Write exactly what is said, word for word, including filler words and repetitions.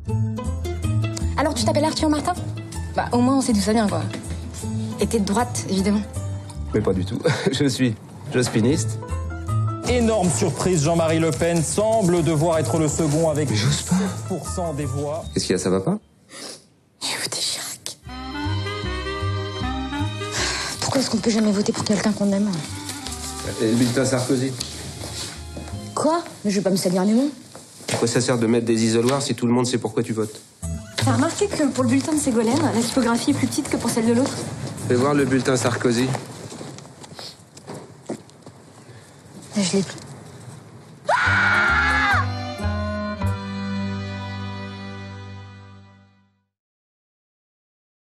Alors, tu t'appelles Arthur Martin? Bah, au moins, on sait d'où ça vient, quoi. Et t'es de droite, évidemment. Mais pas du tout. Je suis jospiniste. Énorme surprise, Jean-Marie Le Pen semble devoir être le second avec j'ose pas. sept pour cent des voix. Qu'est-ce qu'il y a, ça va pas? Je vote Chirac. Pourquoi est-ce qu'on peut jamais voter pour quelqu'un qu'on aime? Et le bulletin Sarkozy? Quoi? Mais je vais pas me salir les noms. Pourquoi ça sert de mettre des isoloirs si tout le monde sait pourquoi tu votes? T'as remarqué que pour le bulletin de Ségolène, la typographie est plus petite que pour celle de l'autre? Fais voir le bulletin Sarkozy. Je l'ai plus.